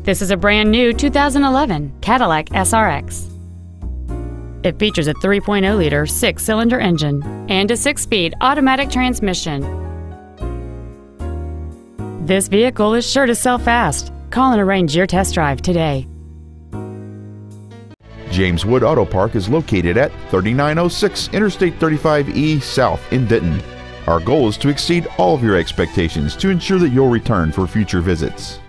This is a brand new 2011 Cadillac SRX. It features a 3.0-liter six-cylinder engine and a six-speed automatic transmission. This vehicle is sure to sell fast. Call and arrange your test drive today. James Wood Auto Park is located at 3906 Interstate 35E South in Denton. Our goal is to exceed all of your expectations to ensure that you'll return for future visits.